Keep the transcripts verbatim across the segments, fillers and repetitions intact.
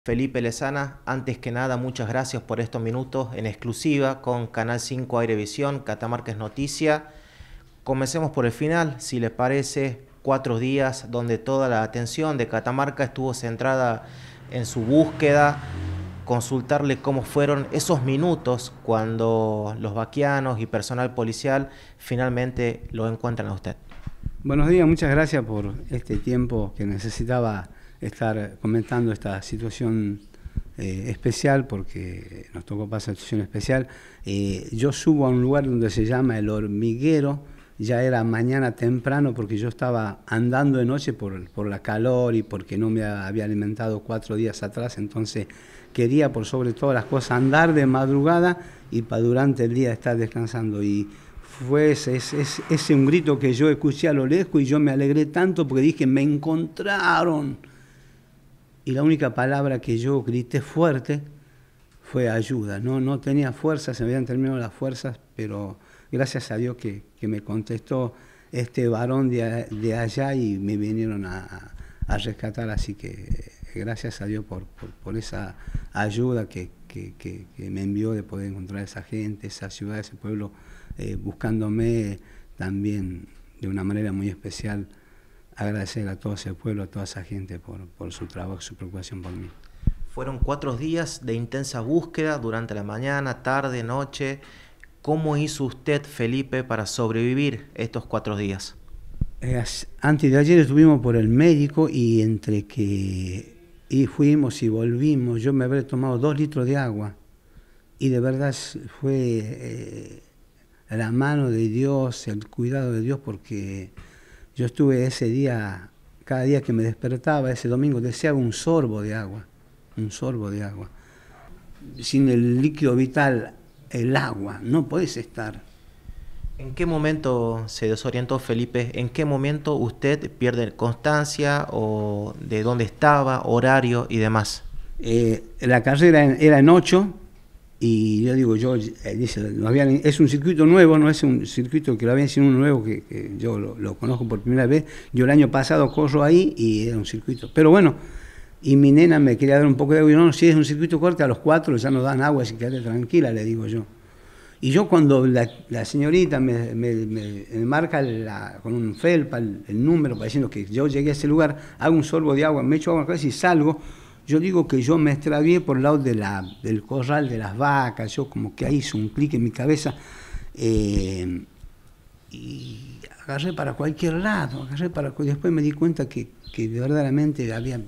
Felipe Lezana, antes que nada, muchas gracias por estos minutos en exclusiva con Canal cinco Airevisión, Catamarca es Noticia. Comencemos por el final, si les parece, cuatro días donde toda la atención de Catamarca estuvo centrada en su búsqueda, consultarle cómo fueron esos minutos cuando los vaquianos y personal policial finalmente lo encuentran a usted. Buenos días, muchas gracias por este tiempo que necesitaba estar comentando esta situación eh, especial, porque nos tocó pasar situación especial. Eh, yo subo a un lugar donde se llama El Hormiguero, ya era mañana temprano porque yo estaba andando de noche por, por la calor y porque no me había alimentado cuatro días atrás, entonces quería por sobre todas las cosas andar de madrugada y para durante el día estar descansando. Y fue ese, ese, ese un grito que yo escuché a lo lejos y yo me alegré tanto porque dije, me encontraron. Y la única palabra que yo grité fuerte fue ayuda. No, no tenía fuerzas, se me habían terminado las fuerzas, pero gracias a Dios que, que me contestó este varón de, de allá y me vinieron a, a rescatar. Así que gracias a Dios por, por, por esa ayuda que, que, que, que me envió de poder encontrar a esa gente, esa ciudad, ese pueblo, eh, buscándome también de una manera muy especial. Agradecer a todo ese pueblo, a toda esa gente por, por su trabajo, su preocupación por mí. Fueron cuatro días de intensa búsqueda durante la mañana, tarde, noche. ¿Cómo hizo usted, Felipe, para sobrevivir estos cuatro días? Eh, antes de ayer estuvimos por el médico y entre que y fuimos y volvimos, yo me habré tomado dos litros de agua y de verdad fue eh, la mano de Dios, el cuidado de Dios, porque yo estuve ese día, cada día que me despertaba, ese domingo, deseaba un sorbo de agua, un sorbo de agua. Sin el líquido vital, el agua, no podés estar. ¿En qué momento se desorientó, Felipe? ¿En qué momento usted pierde constancia o de dónde estaba, horario y demás? Eh, la carrera era en ocho. Y yo digo, yo, eh, dice, no habían, es un circuito nuevo, no es un circuito que lo habían sido uno nuevo, que, que yo lo, lo conozco por primera vez. Yo el año pasado corro ahí y era un circuito. Pero bueno, y mi nena me quería dar un poco de agua y no, si es un circuito corto, a los cuatro ya nos dan agua, así que quédate tranquila, le digo yo. Y yo cuando la, la señorita me, me, me, me marca la, con un felpa el, el número para diciendo que yo llegué a ese lugar, hago un sorbo de agua, me echo agua en la cabeza y salgo. Yo digo que yo me extravié por el lado de la, del corral de las vacas, yo como que ahí hizo un clic en mi cabeza eh, y agarré para cualquier lado, agarré para después me di cuenta que, que verdaderamente había,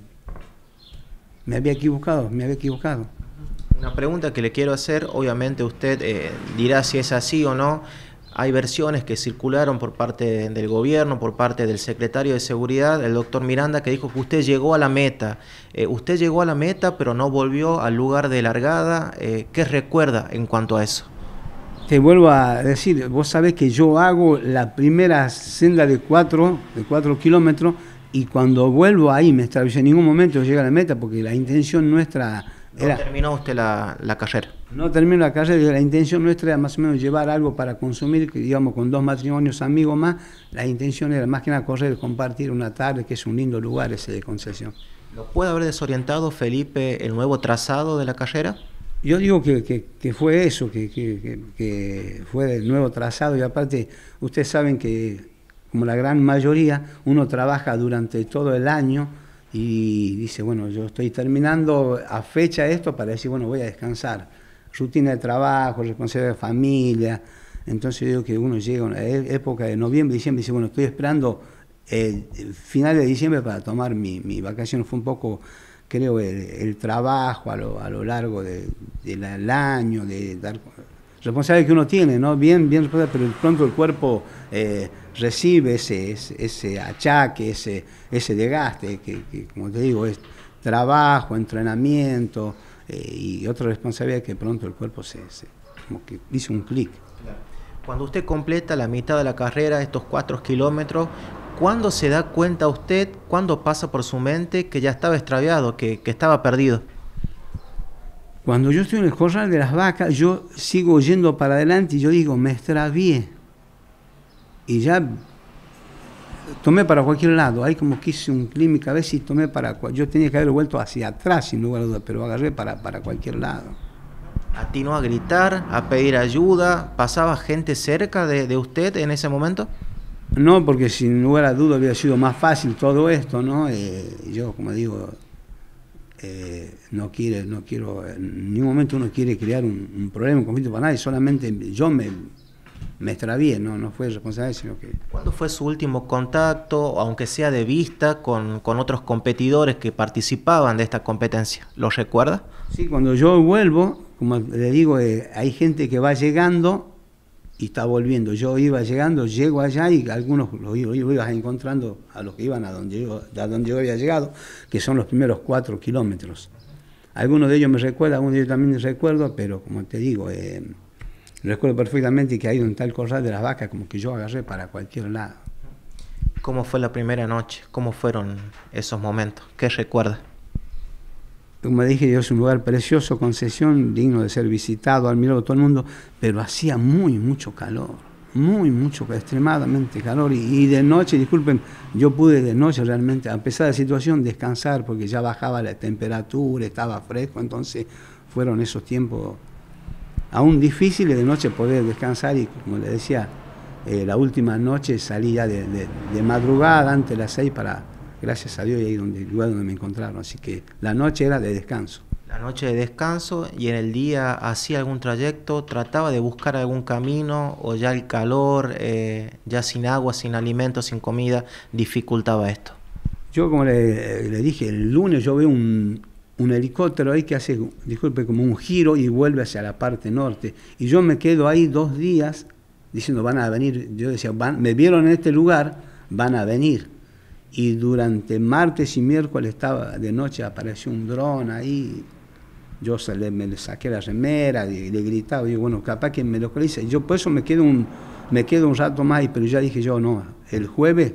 me había equivocado, me había equivocado. Una pregunta que le quiero hacer, obviamente usted eh, dirá si es así o no. Hay versiones que circularon por parte del gobierno, por parte del secretario de Seguridad, el doctor Miranda, que dijo que usted llegó a la meta. Eh, usted llegó a la meta, pero no volvió al lugar de largada. Eh, ¿Qué recuerda en cuanto a eso? Te vuelvo a decir, vos sabés que yo hago la primera senda de cuatro, de cuatro kilómetros, y cuando vuelvo ahí me extravié. En ningún momento llegué a la meta, porque la intención nuestra era... ¿No terminó usted la, la carrera? No termino la carrera, la intención nuestra era más o menos llevar algo para consumir, que digamos con dos matrimonios amigos más, la intención era más que nada correr, compartir una tarde, que es un lindo lugar ese de Concepción. ¿Lo puede haber desorientado, Felipe, el nuevo trazado de la carrera? Yo digo que, que, que fue eso, que, que, que fue el nuevo trazado, y aparte ustedes saben que como la gran mayoría uno trabaja durante todo el año y dice, bueno, yo estoy terminando a fecha esto para decir, bueno, voy a descansar. Rutina de trabajo, responsabilidad de familia. Entonces yo digo que uno llega a una época de noviembre, diciembre, y dice, bueno, estoy esperando el final de diciembre para tomar mi, mi vacación. Fue un poco, creo, el, el trabajo a lo, a lo largo de, de la, del año, de dar responsabilidad que uno tiene, ¿no? Bien, bien responsable, pero pronto el cuerpo eh, recibe ese, ese, ese achaque, ese, ese desgaste, que, que como te digo, es trabajo, entrenamiento, Eh, y otra responsabilidad que pronto el cuerpo se, se como que hizo un clic. Cuando usted completa la mitad de la carrera, estos cuatro kilómetros, ¿cuándo se da cuenta usted, cuándo pasa por su mente que ya estaba extraviado, que, que estaba perdido? Cuando yo estoy en el corral de las vacas, yo sigo yendo para adelante y yo digo, me extravié. Y ya tomé para cualquier lado, ahí como que hice un clic en mi cabeza y tomé para... Yo tenía que haber vuelto hacia atrás, sin lugar a dudas, pero agarré para, para cualquier lado. ¿Atinó a gritar, a pedir ayuda? ¿Pasaba gente cerca de, de usted en ese momento? No, porque sin lugar a dudas había sido más fácil todo esto, ¿no? Eh, yo, como digo, eh, no, quiere, no quiero, en ningún momento uno quiere crear un, un problema, un conflicto para nadie, solamente yo me, me extravié, ¿no? No fue responsable, sino que... ¿Cuándo fue su último contacto, aunque sea de vista, con, con otros competidores que participaban de esta competencia? ¿Lo recuerda? Sí, cuando yo vuelvo, como le digo, eh, hay gente que va llegando y está volviendo. Yo iba llegando, llego allá y algunos los ibas encontrando a los que iban a donde yo, a donde yo había llegado, que son los primeros cuatro kilómetros. Algunos de ellos me recuerdan, algunos de ellos también me recuerdo, pero como te digo, eh, recuerdo perfectamente que hay un tal corral de las vacas como que yo agarré para cualquier lado. ¿Cómo fue la primera noche? ¿Cómo fueron esos momentos? ¿Qué recuerda? Como dije, yo es un lugar precioso, Concesión, digno de ser visitado, admirado por todo el mundo, pero hacía muy, mucho calor, muy, mucho, extremadamente calor. Y, y de noche, disculpen, yo pude de noche realmente, a pesar de la situación, descansar, porque ya bajaba la temperatura, estaba fresco, entonces fueron esos tiempos aún difíciles de noche poder descansar. Y como le decía, eh, la última noche salí ya de, de, de madrugada, antes de las seis, para... Gracias a Dios, y ahí donde, el lugar donde me encontraron. Así que la noche era de descanso. La noche de descanso, y en el día hacía algún trayecto, trataba de buscar algún camino, o ya el calor, eh, ya sin agua, sin alimentos, sin comida, dificultaba esto. Yo, como le, le dije, el lunes yo veo un, un helicóptero ahí que hace, disculpe, como un giro y vuelve hacia la parte norte. Y yo me quedo ahí dos días diciendo, van a venir. Yo decía, van, me vieron en este lugar, van a venir. Y durante martes y miércoles estaba de noche, apareció un dron ahí, yo se le, me le saqué la remera y le gritaba, digo, bueno, capaz que me localiza. Y yo por eso me quedo un, me quedo un rato más, pero ya dije yo, no, el jueves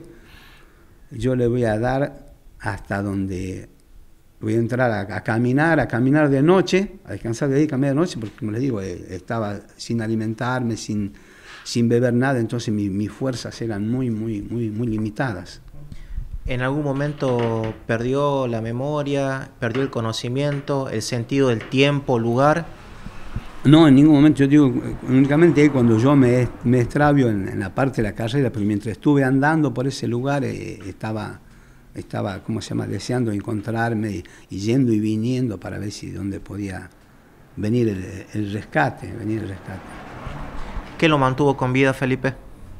yo le voy a dar hasta donde voy a entrar a, a caminar, a caminar de noche, a descansar de ahí, caminar de noche, porque como les digo, eh, estaba sin alimentarme, sin, sin beber nada, entonces mi, mis fuerzas eran muy, muy, muy, muy limitadas. ¿En algún momento perdió la memoria, perdió el conocimiento, el sentido del tiempo, lugar? No, en ningún momento. Yo digo, únicamente cuando yo me, me extravio en, en la parte de la carrera, pero mientras estuve andando por ese lugar, eh, estaba, estaba, ¿cómo se llama?, deseando encontrarme y, y yendo y viniendo para ver si dónde podía venir el, el rescate, venir el rescate. ¿Qué lo mantuvo con vida, Felipe?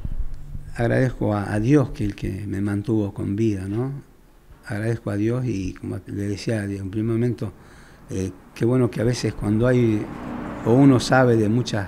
Agradezco a, a Dios que el que me mantuvo con vida, ¿no? Agradezco a Dios y como le decía en un primer momento, eh, qué bueno que a veces cuando hay, o uno sabe de muchas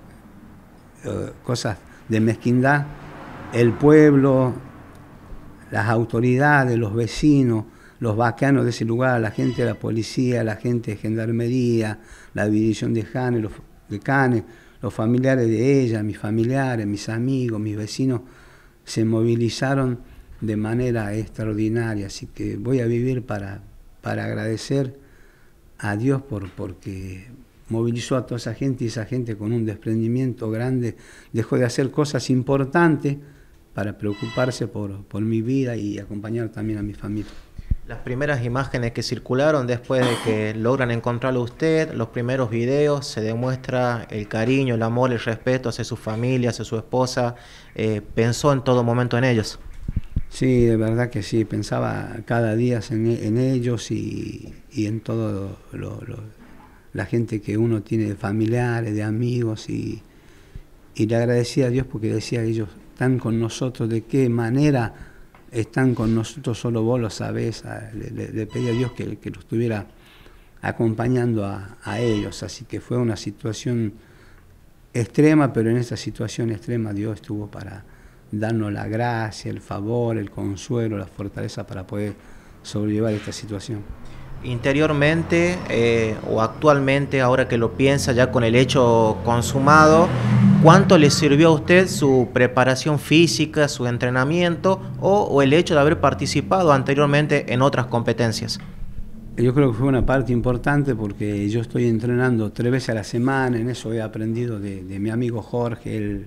eh, cosas de mezquindad, el pueblo, las autoridades, los vecinos, los bacanos de ese lugar, la gente de la policía, la gente de gendarmería, la división de Canes, los, de Canes, los familiares de ella, mis familiares, mis amigos, mis vecinos, se movilizaron de manera extraordinaria. Así que voy a vivir para, para agradecer a Dios por, porque movilizó a toda esa gente, y esa gente con un desprendimiento grande dejó de hacer cosas importantes para preocuparse por, por mi vida y acompañar también a mi familia. Las primeras imágenes que circularon después de que logran encontrarlo a usted, los primeros videos, se demuestra el cariño, el amor, el respeto hacia su familia, hacia su esposa. Eh, ¿Pensó en todo momento en ellos? Sí, de verdad que sí. Pensaba cada día en, en ellos y, y en todo lo, lo, la gente que uno tiene de familiares, de amigos. Y, y le agradecía a Dios porque decía, ellos están con nosotros. ¿De qué manera están con nosotros? Solo vos lo sabés. Le, le, le pedí a Dios que, que lo estuviera acompañando a, a ellos. Así que fue una situación extrema, pero en esta situación extrema Dios estuvo para darnos la gracia, el favor, el consuelo, la fortaleza para poder sobrellevar esta situación. Interiormente eh, o actualmente, ahora que lo piensa ya con el hecho consumado, ¿cuánto le sirvió a usted su preparación física, su entrenamiento o, o el hecho de haber participado anteriormente en otras competencias? Yo creo que fue una parte importante porque yo estoy entrenando tres veces a la semana. En eso he aprendido de, de mi amigo Jorge. Él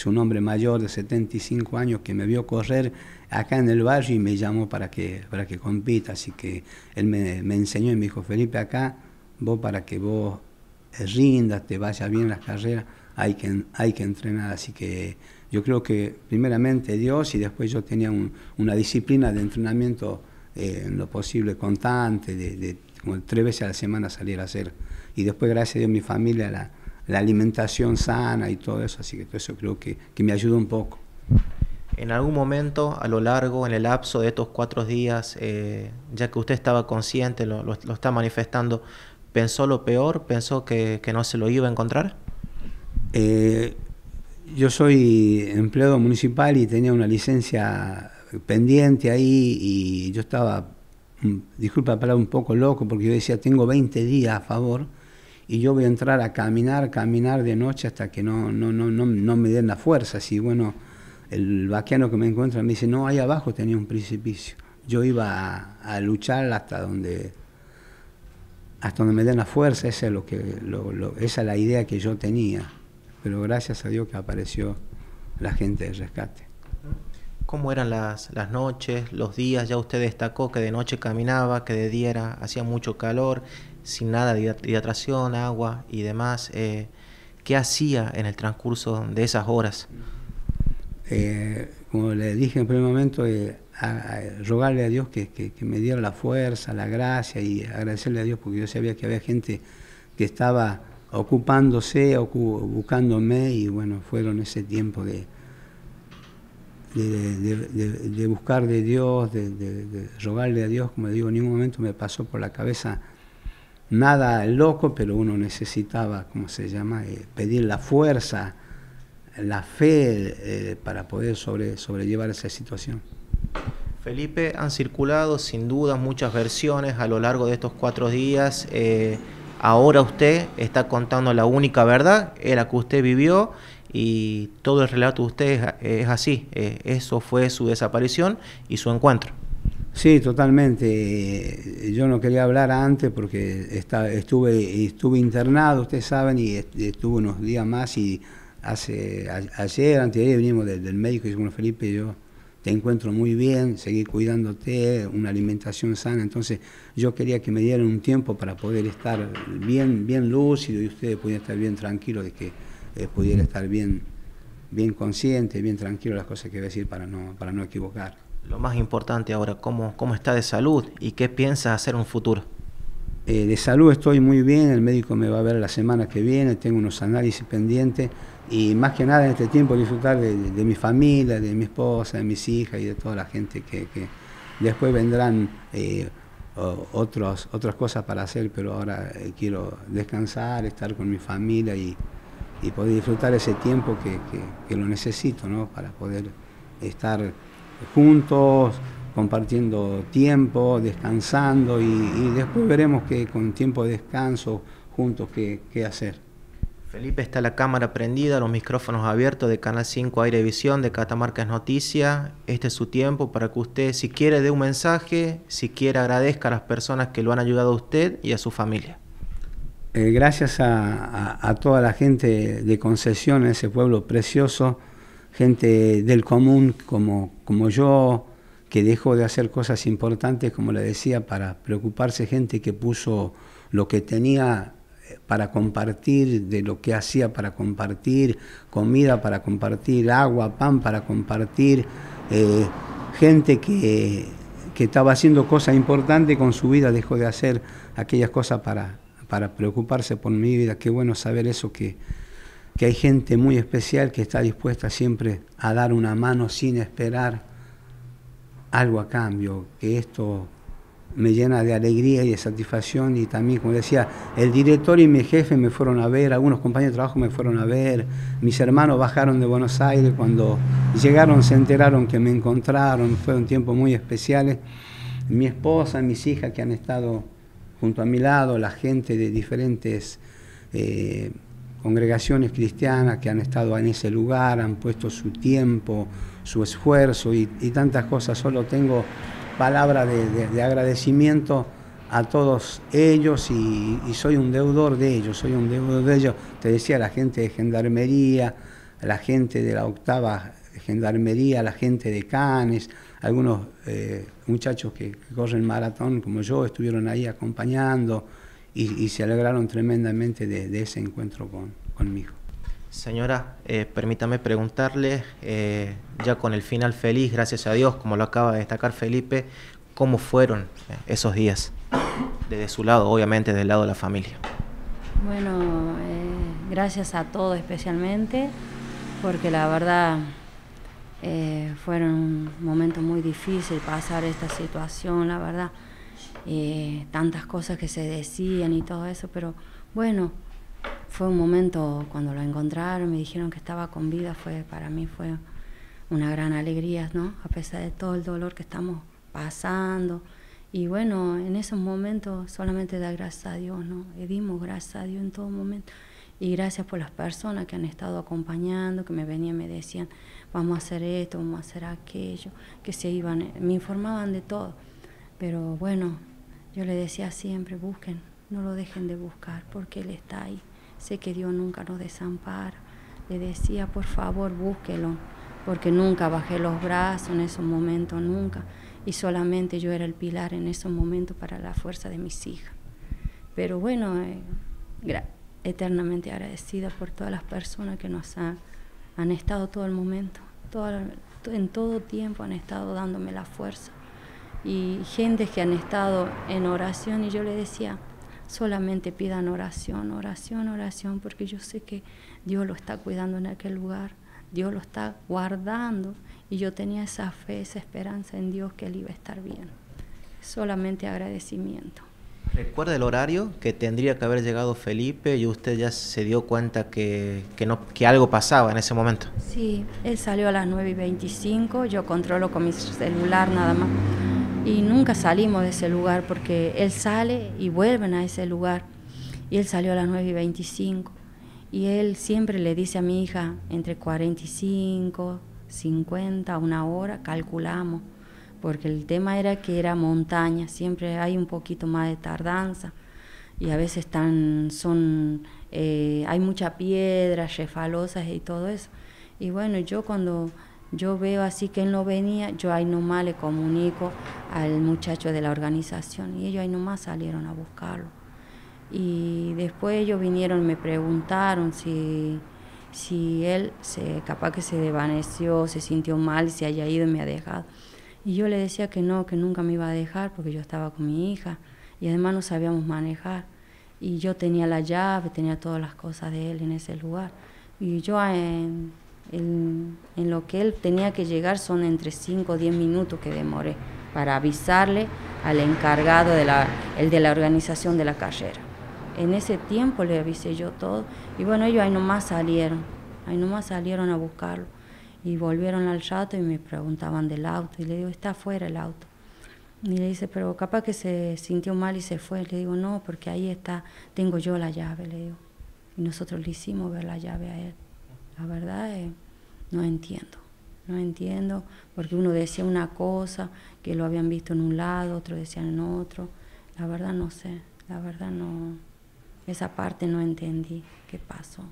es un hombre mayor de setenta y cinco años que me vio correr acá en el barrio y me llamó para que, para que compita. Así que él me, me enseñó y me dijo, Felipe, acá vos para que vos rindas, te vaya bien las carreras, hay que, hay que entrenar. Así que yo creo que primeramente Dios y después yo tenía un, una disciplina de entrenamiento eh, en lo posible constante, de, de como tres veces a la semana salir a hacer. Y después, gracias a Dios, mi familia, la, la alimentación sana y todo eso, así que todo eso creo que, que me ayudó un poco. En algún momento, a lo largo, en el lapso de estos cuatro días, eh, ya que usted estaba consciente, lo, lo, lo está manifestando, ¿pensó lo peor? ¿Pensó que, que no se lo iba a encontrar? Eh, yo soy empleado municipal y tenía una licencia pendiente ahí y yo estaba, disculpa la palabra, un poco loco porque yo decía, tengo veinte días a favor y yo voy a entrar a caminar, caminar de noche hasta que no, no, no, no, no me den la fuerza. Y bueno, el vaqueano que me encuentra me dice, no, ahí abajo tenía un precipicio. Yo iba a, a luchar hasta donde, hasta donde me den la fuerza, esa es, lo que, lo, lo, esa es la idea que yo tenía. Pero gracias a Dios que apareció la gente del rescate. ¿Cómo eran las, las noches, los días? Ya usted destacó que de noche caminaba, que de día era, hacía mucho calor, sin nada de hidratación, agua y demás. Eh, ¿Qué hacía en el transcurso de esas horas? Eh, como le dije en primer momento, eh, a, a rogarle a Dios que, que, que me diera la fuerza, la gracia y agradecerle a Dios porque yo sabía que había gente que estaba ocupándose, ocu buscándome y bueno, fueron ese tiempo de... De, de, de, de buscar de Dios, de, de, de rogarle a Dios, como digo, en ningún momento me pasó por la cabeza nada loco, pero uno necesitaba, ¿cómo se llama?, eh, pedir la fuerza, la fe eh, para poder sobre, sobrellevar esa situación. Felipe, han circulado sin duda muchas versiones a lo largo de estos cuatro días. Eh, ahora usted está contando la única verdad, la que usted vivió, y todo el relato de usted es, es así. Eh, eso fue su desaparición y su encuentro. Sí, totalmente. Yo no quería hablar antes porque está, estuve, estuve internado, ustedes saben, y estuve unos días más y hace, a, ayer, antes de ayer, vinimos del, del médico y dice, bueno, Felipe, yo te encuentro muy bien, seguir cuidándote, una alimentación sana. Entonces yo quería que me dieran un tiempo para poder estar bien, bien lúcido y ustedes pudieran estar bien tranquilos de que eh, pudiera estar bien, bien consciente, bien tranquilo las cosas que voy a decir para no, para no equivocar. Lo más importante ahora, ¿cómo, cómo está de salud y qué piensa hacer en un futuro? Eh, de salud estoy muy bien, el médico me va a ver la semana que viene, tengo unos análisis pendientes y más que nada en este tiempo disfrutar de, de, de mi familia, de mi esposa, de mis hijas y de toda la gente que, que después vendrán eh, otros, otras cosas para hacer, pero ahora eh, quiero descansar, estar con mi familia y, y poder disfrutar ese tiempo que, que, que lo necesito, ¿no?, para poder estar juntos, compartiendo tiempo, descansando y, y después veremos que con tiempo de descanso juntos qué, qué hacer. Felipe, está la cámara prendida, los micrófonos abiertos de Canal cinco Airevisión, de Catamarca es Noticia. Este es su tiempo para que usted, si quiere, dé un mensaje, si quiere, agradezca a las personas que lo han ayudado a usted y a su familia. Eh, gracias a, a, a toda la gente de Concesión, ese pueblo precioso, gente del común como, como yo, que dejó de hacer cosas importantes, como le decía, para preocuparse, gente que puso lo que tenía para compartir, de lo que hacía para compartir, comida para compartir, agua, pan para compartir, eh, gente que, que estaba haciendo cosas importantes con su vida, dejó de hacer aquellas cosas para, para preocuparse por mi vida. Qué bueno saber eso, que, que hay gente muy especial que está dispuesta siempre a dar una mano sin esperar algo a cambio, que esto me llena de alegría y de satisfacción. Y también, como decía, el director y mi jefe me fueron a ver, algunos compañeros de trabajo me fueron a ver, mis hermanos bajaron de Buenos Aires, cuando llegaron se enteraron que me encontraron, fueron tiempos muy especiales. Mi esposa, mis hijas que han estado junto a mi lado, la gente de diferentes eh, congregaciones cristianas que han estado en ese lugar, han puesto su tiempo, su esfuerzo y, y tantas cosas. Solo tengo palabras de, de, de agradecimiento a todos ellos y, y soy un deudor de ellos, soy un deudor de ellos. Te decía, la gente de Gendarmería, la gente de la octava Gendarmería, la gente de Canes, algunos eh, muchachos que, que corren maratón como yo estuvieron ahí acompañando y, y se alegraron tremendamente de, de ese encuentro con, conmigo. Señora, eh, permítame preguntarle, eh, ya con el final feliz, gracias a Dios, como lo acaba de destacar Felipe, ¿cómo fueron esos días? Desde su lado, obviamente, del lado de la familia. Bueno, eh, gracias a todos especialmente, porque la verdad eh, fueron un momento muy difícil pasar esta situación, la verdad, eh, tantas cosas que se decían y todo eso, pero bueno, fue un momento cuando lo encontraron, me dijeron que estaba con vida, fue para mí fue una gran alegría, ¿no? A pesar de todo el dolor que estamos pasando. Y bueno, en esos momentos solamente da gracias a Dios, ¿no? Y dimos gracias a Dios en todo momento. Y gracias por las personas que han estado acompañando, que me venían y me decían, vamos a hacer esto, vamos a hacer aquello, que se iban, me informaban de todo. Pero bueno, yo le decía siempre, busquen, no lo dejen de buscar, porque Él está ahí. Sé que Dios nunca nos desampara. Le decía, por favor, búsquelo, porque nunca bajé los brazos en esos momentos, nunca. Y solamente yo era el pilar en esos momentos para la fuerza de mis hijas. Pero bueno, eh, eternamente agradecida por todas las personas que nos ha, han estado todo el momento, todo, en todo tiempo han estado dándome la fuerza. Y gente que han estado en oración y yo le decía, solamente pidan oración, oración, oración, porque yo sé que Dios lo está cuidando en aquel lugar, Dios lo está guardando. Y yo tenía esa fe, esa esperanza en Dios que Él iba a estar bien. Solamente agradecimiento. ¿Recuerda el horario que tendría que haber llegado Felipe y usted ya se dio cuenta que, que, no, que algo pasaba en ese momento? Sí, él salió a las nueve y veinticinco, yo controlo con mi celular nada más. Y nunca salimos de ese lugar porque él sale y vuelven a ese lugar. Y él salió a las nueve y veinticinco. Y él siempre le dice a mi hija, entre cuarenta y cinco, cincuenta, una hora, calculamos, porque el tema era que era montaña, siempre hay un poquito más de tardanza y a veces están, son, eh, hay mucha piedra, refalosas y todo eso. Y bueno, yo cuando yo veo así que él no venía, yo ahí nomás le comunico al muchacho de la organización y ellos ahí nomás salieron a buscarlo. Y después ellos vinieron y me preguntaron si... si él se, capaz que se desvaneció, se sintió mal y se haya ido y me ha dejado. Y yo le decía que no, que nunca me iba a dejar porque yo estaba con mi hija y además no sabíamos manejar. Y yo tenía la llave, tenía todas las cosas de él en ese lugar. Y yo en, en, en lo que él tenía que llegar son entre cinco o diez minutos que demoré para avisarle al encargado, de la, el de la organización de la carrera. En ese tiempo le avisé yo todo y bueno, ellos ahí nomás salieron, ahí nomás salieron a buscarlo y volvieron al rato y me preguntaban del auto y le digo, está afuera el auto. Y le dice, pero capaz que se sintió mal y se fue. Le digo, no, porque ahí está, tengo yo la llave, le digo. Y nosotros le hicimos ver la llave a él. La verdad, eh, no entiendo, no entiendo, porque uno decía una cosa, que lo habían visto en un lado, otro decían en otro. La verdad no sé, la verdad no... Esa parte no entendí qué pasó.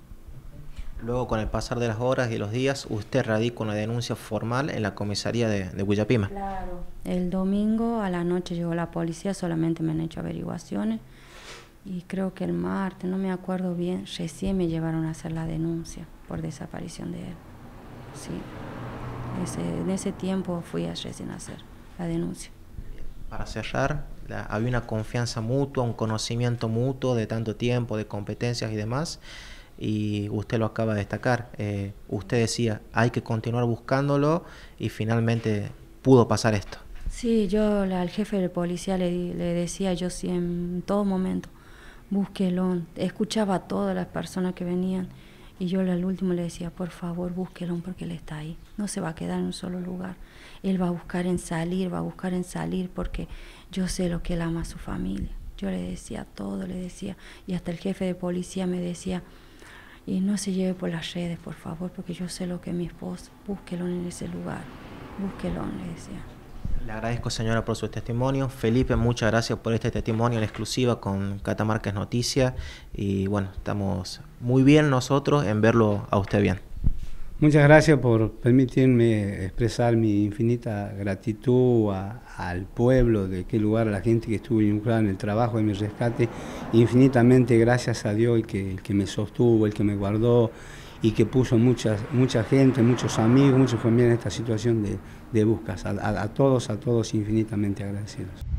Luego, con el pasar de las horas y los días, usted radica una denuncia formal en la comisaría de, de Huillapima. Claro. El domingo a la noche llegó la policía, solamente me han hecho averiguaciones. Y creo que el martes, no me acuerdo bien, recién me llevaron a hacer la denuncia por desaparición de él. Sí. Ese, en ese tiempo fui a recién a hacer la denuncia. Para cerrar, la, había una confianza mutua, un conocimiento mutuo de tanto tiempo, de competencias y demás, y usted lo acaba de destacar. Eh, usted decía, hay que continuar buscándolo, y finalmente pudo pasar esto. Sí, yo al jefe de policía le, le decía, yo sí, en todo momento, búsquelo. Escuchaba a todas las personas que venían, y yo al último le decía, por favor, búsquelo, porque él está ahí. No se va a quedar en un solo lugar. Él va a buscar en salir, va a buscar en salir, porque yo sé lo que él ama a su familia. Yo le decía todo, le decía, y hasta el jefe de policía me decía, y no se lleve por las redes, por favor, porque yo sé lo que es mi esposo. Búsquelo en ese lugar, búsquelo, le decía. Le agradezco, señora, por su testimonio. Felipe, muchas gracias por este testimonio en exclusiva con Catamarca es Noticia. Y bueno, estamos muy bien nosotros en verlo a usted bien. Muchas gracias por permitirme expresar mi infinita gratitud a, al pueblo de aquel lugar, a la gente que estuvo involucrada en el trabajo de mi rescate. Infinitamente gracias a Dios, el que, el que me sostuvo, el que me guardó y que puso mucha, mucha gente, muchos amigos, muchas familias en esta situación de, de búsqueda. A, a, a todos, a todos infinitamente agradecidos.